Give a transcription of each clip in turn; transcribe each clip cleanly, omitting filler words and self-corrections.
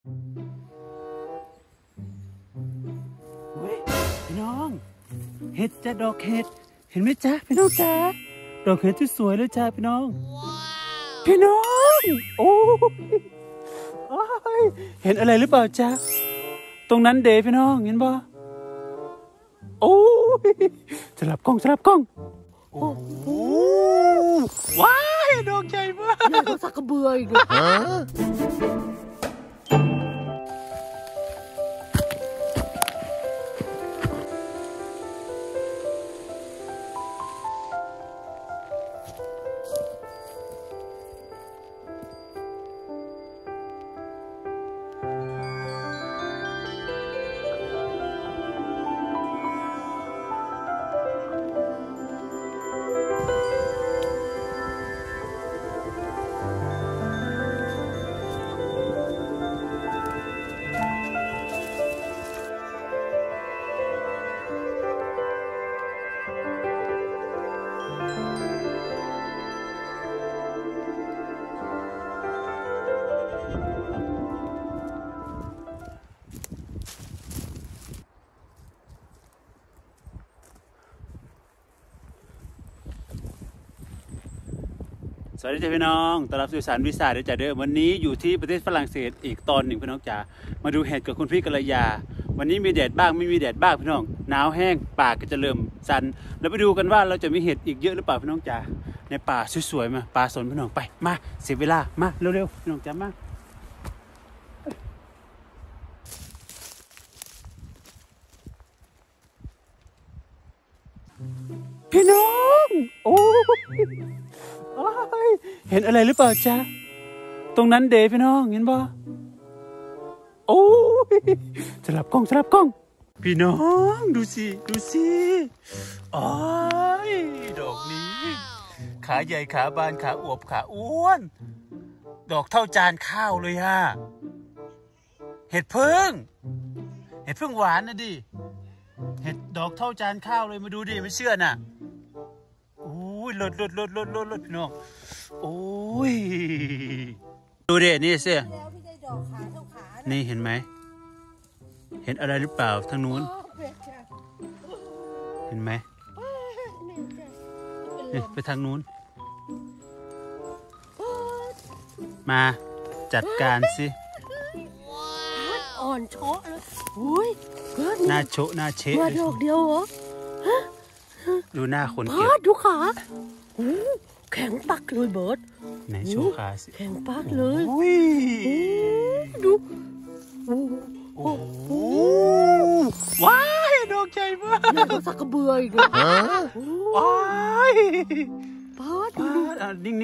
เฮ้ยพี่น้องเห็ดจ้ะดอกเห็ดเห็นไหมจ๊ะพี่น้องจ๊ะดอกเห็ดที่สวยเลยจ้ะพี่น้องพี่น้องโอ้ยเห็นอะไรหรือเปล่าจ๊ะตรงนั้นเด๋พี่น้องเห็นบ่โอ้ยสลับกล้องโอ้โหว้ายดอกใหญ่มากใหญ่กว่าสักกระเบืออีกเลยสวัสดีจ้าพี่น้องต้อนรับสู่สารวิสาเดี๋ยวจะเดิมวันนี้อยู่ที่ประเทศฝรั่งเศสอีกตอนหนึ่งพี่น้องจ๋ามาดูเห็ดกับคุณพี่กัลยาวันนี้มีแดดบ้างไม่มีแดดบ้างพี่น้องหนาวแห้งป่าก็จะเริ่มสั่นแล้วไปดูกันว่าเราจะมีเห็ดอีกเยอะหรือเปล่าพี่น้องจ๋าในป่าสวยๆมาป่าสนพี่น้องไปมาเสียเวลามาเร็วๆพี่น้องจ๋ามาพี่น้องโอ้เห็นอะไรหรือเปล่าจ๊ะตรงนั้นเด๋พี่น้องเห็นบ่โอ้ยสลับกล้องพี่น้องดูสิอ๋อยดอกนี้ขาใหญ่ขาบานขาอวบขาอ้วนดอกเท่าจานข้าวเลยฮะเห็ดพึ่งหวานนะดิเห็ดดอกเท่าจานข้าวเลยมาดูดิไม่เชื่อน่ะโอ้ยลดพี่น้องโอ้ยดูดินี่สินี่เห็นไหมเห็นอะไรหรือเปล่าทางนู้นเห็นไหมนี่ไปทางนู้นมาจัดการสิอ่อนโชะเลยอุ้ยหน้าโชะหน้าเชะดอกเดียวเหรอดูหน้าคนเก็บดูขาแข็งปักเลยเบิร์ดไหนโชว์ขาสิแข็งปักเลยดูโอ้โหว้ายดอกใหญ่มากใหญ่กว่าสักกระเบืออีกเลยว้ายป้านิ่ง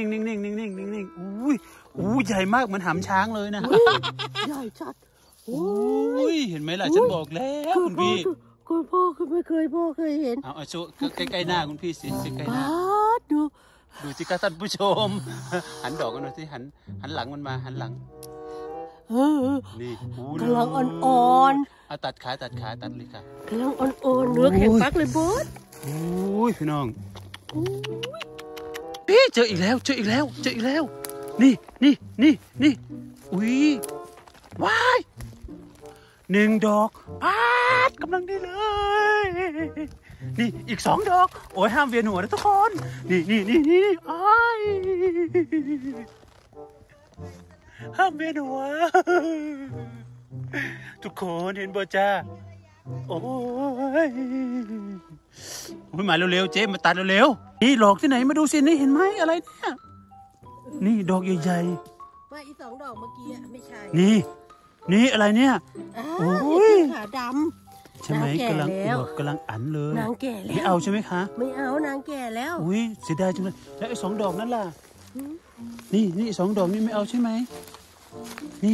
อุ้ยใหญ่มากเหมือนหำช้างเลยนะใหญ่จัดอุ้ยเห็นไหมล่ะฉันบอกแล้วคุณพี่คุณพ่อไม่เคยพ่อเคยเห็นเอาโชว์ใกล้ๆหน้าคุณพี่สิใกล้ๆหน้าดูสิครับท่านผู้ชมหันดอกกันหน่อยสิหันหลังมันมาหันหลังนี่กำลังอ่อนเอาตัดขาตัดเลยค่ะกำลังอ่อนเนื้อแข็งปักเลยบอสอุ้ยพี่น้องพี่เจออีกแล้วนี่อุ้ยว้าย1 ดอกกำลังดีเลยนี่อีก2 ดอกโอ้ยห้ามเวียนหัวนะทุกคนนี่ห้ามเวียนหัวทุกคนเห็นบ่จ้าโอ้ยมาเร็วๆเจ๊มาตัดเร็วๆนี่หลอกที่ไหนมาดูสินี่เห็นไหมอะไรเนี่ยนี่ดอกใหญ่ๆไม่อี2 ดอกเมื่อกี้ไม่ใช่นี่อะไรเนี่ยโอ้ยขาดำใช่ไหมกำลังอันเลยนางแก่แล้วไม่เอาใช่ไหมคะไม่เอานางแก่แล้วอุ้ยเสียดายจังเลยแล้วไอ้2 ดอกนั่นล่ะนี่2 ดอกนี่ไม่เอาใช่ไหมนี่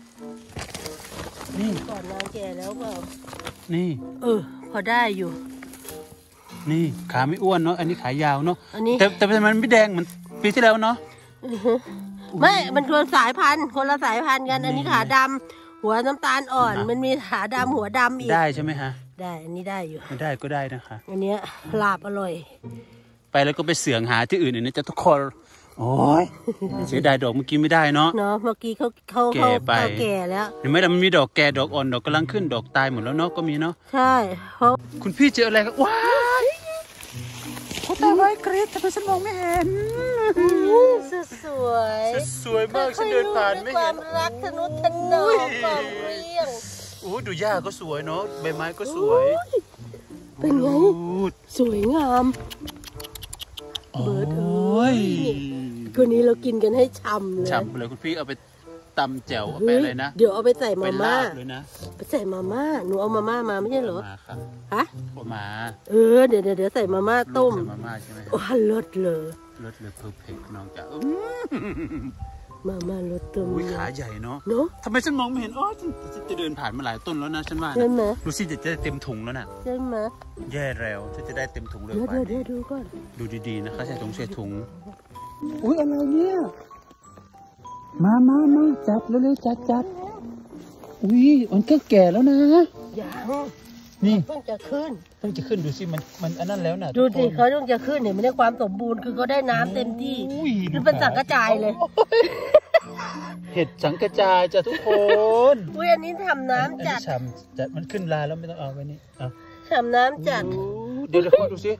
ก่อนนางแก่แล้วเปล่านี่พอได้อยู่นี่ขาไม่อ้วนเนาะอันนี้ขายาวเนาะแต่มันไม่แดงเหมือนปีที่แล้วเนาะไม่มันคนละสายพันธุ์กันอันนี้ขาดำหัวน้ำตาลอ่อนมันมีขาดำหัวดำอีกได้ใช่ไหมฮะได้อันนี้ได้อยู่ไม่ได้ก็ได้นะคะอันเนี้ยลาบอร่อยไปแล้วก็ไปเสืองหาที่อื่นนะจะทุกคนโอ้ยเสียดายดอกเมื่อกี้ไม่ได้เนาะเนาะเมื่อกี้เขาแก่ไปแก่แล้วเห็นไหมมันมีดอกแก่ดอกอ่อนดอกกำลังขึ้นดอกตายหมดแล้วเนาะก็มีเนาะใช่เพราะคุณพี่เจออะไรครับว้ายเขาตายไว้กรี๊ดทำไมฉันมองไม่เห็นสวยสวยมากฉันเดินผ่านไม่เห็นความรักทนุถนอมความเรียงโอ้ดูหญ้าก็สวยเนาะใบไม้ก็สวยเป็นไงสวยงามเบิร์ดเอ้ยคนนี้เรากินกันให้ฉ่ำเลยคุณพี่เอาไปตำแจ่วเอาไปเลยนะเดี๋ยวเอาไปใส่มาม่าเลยนะไปใส่มาม่าหนูเอามาม่ามาไม่ใช่เหรอฮะมาเดี๋ยวใส่มาม่าต้มมาม่าใช่ไหมโอ้เลิศเลยเพอร์เฟกต์น้องจ๋ามาม่ารสต้มขาใหญ่เนาะทำไมฉันมองไม่เห็นจะเดินผ่านมาหลายต้นแล้วนะฉันว่าใช่ไหมดูสิจะเต็มถุงแล้วน่ะใช่ไหมแย่แล้วจะได้เต็มถุงเลยเดี๋ยวดูก่อนดูดีๆนะคะใส่ถุงอุ้ยอะไรเนี่ยมาจับเร็วๆจับอุ้ยมันก็แก่แล้วนะยังนี่ต้องจะขึ้นดูสิมันอันนั้นแล้วน่ะดูสิเขาต้องจะขึ้นเห็นไม่ได้ความสมบูรณ์คือเขาได้น้ำเต็มที่คือเป็นสังกระจายเลยเห็ดสังกระจายจ้ะทุกคนอุ้ยอันนี้ทำน้ำจัดมันขึ้นลาแล้วไม่ต้องเอาไว้นี่ทำน้ำจัดเดี๋ยวดูสิ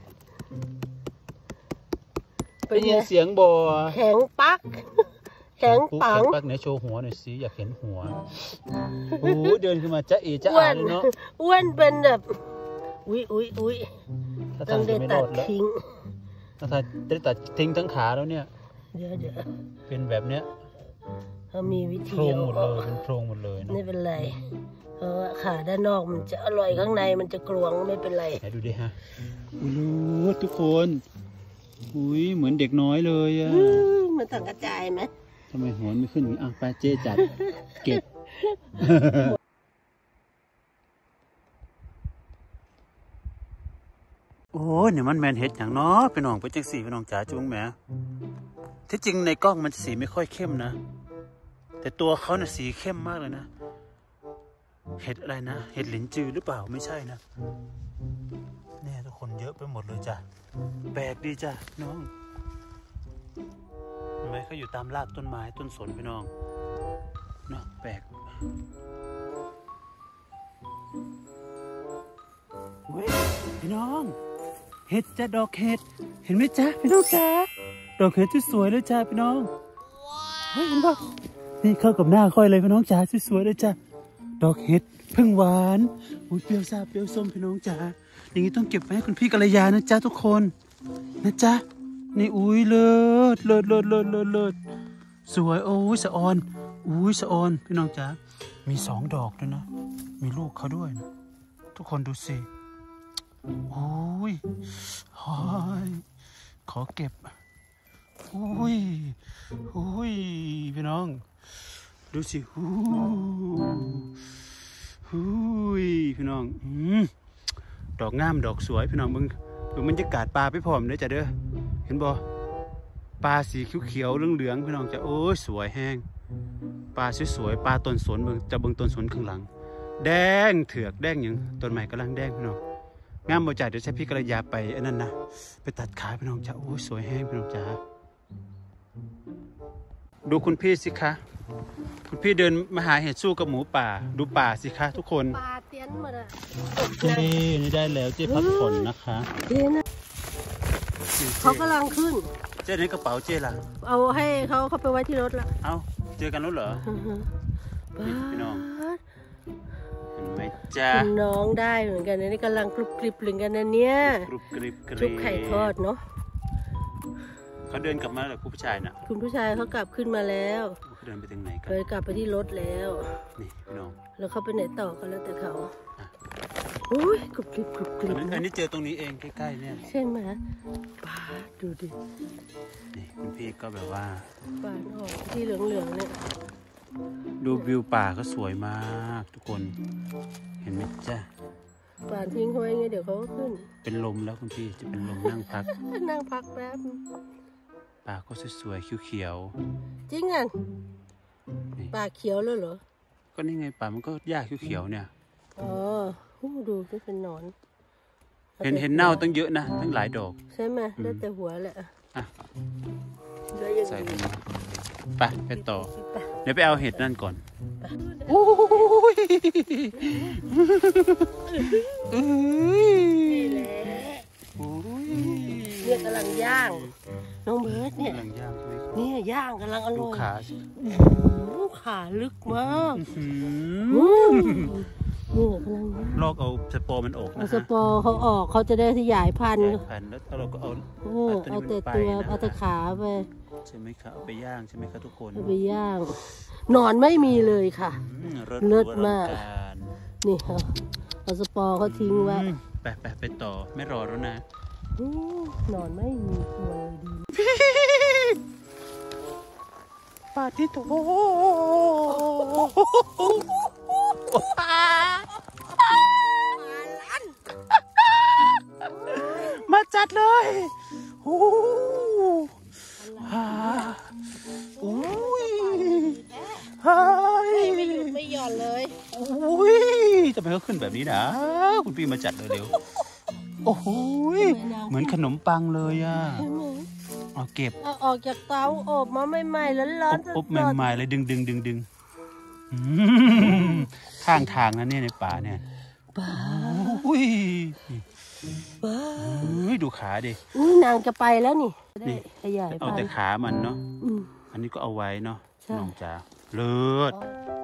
ไปยินเสียงบ่อแข็งปักแข็งปังเนี่ยโชว์หัวหน่อยสิอยากเห็นหัวโอ้เดินขึ้นมาจะอ่านเลยเนาะอ้วนเป็นแบบอุ้ยต้องได้ตัดทิ้งถ้าได้ตัดทิ้งทั้งขาแล้วเนี่ยเดี๋ยวเป็นแบบเนี้ยเขามีวิธีโครงหมดเลยเป็นโครงหมดเลยไม่เป็นไรเพราะขาด้านนอกมันจะอร่อยข้างในมันจะกรวงไม่เป็นไรไหนดูดิฮะรู้ทุกคนอุ้ยเหมือนเด็กน้อยเลยอ่ะมันสังกระจายไหมทำไมหัวไม่ขึ้นไปเจ๊จัดเก็บโอ้เนี่ยมันแมนเห็ดอย่างเนาะพี่น้องไปจังสีพี่น้องจ๋าจุ้งแหมที่จริงในกล้องมันสีไม่ค่อยเข้มนะแต่ตัวเขาเนี่ยสีเข้มมากเลยนะเห็ดอะไรนะเห็ดหลินจือหรือเปล่าไม่ใช่นะเนี่ยทุกคนเยอะไปหมดเลยจ้ะแปลกดีจ้ะน้องเห็นไหมเขาอยู่ตามรากต้นไม้ต้นสนพี่น้องเนาะแปลกเว้ยพี่น้องเห็ดจ้ะดอกเห็ดเห็นไหมจ๊ะพี่น้องจ๊ะดอกเห็ดที่สวยเลยจ้ะพี่น้องเฮ้ยเห็นปะนี่เข้ากับหน้าค่อยเลยพี่น้องจ๋าสวยเลยจ้ะดอกเห็ดพึ่งหวานอุ้ยเปรี้ยวซ่าเปรี้ยวส้มพี่น้องจ๋าอย่างนี้ต้องเก็บไว้ให้คุณพี่กัลยานะจ๊ะทุกคนนะจ๊ะนี่อุ้ยเลิศสวยโอ้ยสะออนสะออนพี่น้องจ๋ามี2 ดอกด้วยนะมีลูกเขาด้วยนะทุกคนดูสิโอ้ยขอเก็บโอ้ยพี่น้องดูสิพี่น้องดอกงามดอกสวยพี่น้องมึงดูบรรยากาศปลาไปพร้อมเลยจ้ะเด้อเห็นบ่ปลาสีเขียวเหลืองพี่น้องจะโอ้ยสวยแห้งปลาสวยปลาต้นสนเบิ่งจะเบิ่งต้นสนข้างหลังแดงเถือกแดงอย่างต้นใหม่กำลังแดงพี่น้องงามบ่จ่าเดี๋ยวใช้พี่กัลยาไปอันนั้นนะไปตัดขาพี่น้องจ้าโอ้ยสวยแห้งพี่น้องจ้าดูคุณพี่สิคะคุณพี่เดินมาหาเห็ดสู้กับหมูป่าดูป่าสิคะทุกคนป่าเตี้ยนหมดอ่ะนี่ได้แล้วเจ๊พักผ่อนนะคะเขากำลังขึ้นเจ๊ในกระเป๋าเจ๊ล่ะเอาให้เขาไปไว้ที่รถละเอาเจอกันแล้วเหรอพี่น้องเห็นไหมจ้าน้องได้เหมือนกันนะนี่กำลังกรุบกริบเหมือนกันนะเนี่ยชุบไข่ทอดเนาะเขาเดินกลับมาหรือคุณผู้ชายนะคุณผู้ชายเขากลับขึ้นมาแล้วเดินไปทางไหนกันเลยกลับไปที่รถแล้วนี่พี่น้องแล้วเขาไปไหนต่อกันแล้วแต่เขาโอ้ยกรุบกริบอันนี้เจอตรงนี้เองใกล้ๆเนี่ยใช่ไหมป่าดูดินี่คุณพี่ก็แบบว่าป่าออกที่เหลืองๆเนี่ยดูวิวป่าก็สวยมากทุกคนเห็นไหมจ๊ะป่าทิ้งเขาไว้ไงเดี๋ยวเขาก็ขึ้นเป็นลมแล้วคุณพี่จะเป็นลมนั่งพักแป๊บป่าก็สวยๆเขียวจริงอ่ะป่าเขียวแล้วเหรอก็นี่ไงป่ามันก็หญ้าเขียวเนี่ยอ๋อดูก็เป็นหนอนเห็นเน่าตั้งเยอะนะตั้งหลายดอกใช่ไหมได้แต่หัวแหละใส่ลงมาไปต่อเดี๋ยวไปเอาเห็ดนั่นก่อนโอ้ยเนี่ยกำลังย่างน้องเบิร์ดเนี่ยกำลังย่างใช่ไหมเนี่ยย่างกำลังอร่อยขาขาลึกมากนี่เนี่ยกำลังย่างลอกเอาสปอร์มันออกเอานะสปอร์เขาออกเขาจะได้ขยายพันธุ์แล้วเราก็เอาเอาแต่ตัวเอาแต่ขาไปใช่ไหมคะเอาไปย่างใช่ไหมคะทุกคนเอาไปย่างหนอนไม่มีเลยค่ะ เลิศมาก นี่เอาสปอร์เขาทิ้งไว้ไปต่อไม่รอแล้วนะหนอนไม่มีตัวดีปาทิโตมาจัดเลยโอ้ยเฮ้ยไม่หยุดไม่หย่อนเลยโอ้ยทำไมเขาขึ้นแบบนี้นะคุณพี่มาจัดเร็วๆโอ้โหเหมือนขนมปังเลยอ่ะเอาเก็บเอาออกจากเตาอบมาใหม่ๆร้อนๆอบใหม่ๆเลยดึงข้างทางนะเนี่ยในป่าเนี่ยบ้าอุ้ยบ้าดูขาดินางจะไปแล้วนี่ได้ขยายเอาพันแต่ธุ์ขามันเนาะอันนี้ก็เอาไว้เนาะน้องจ๋าเลิศ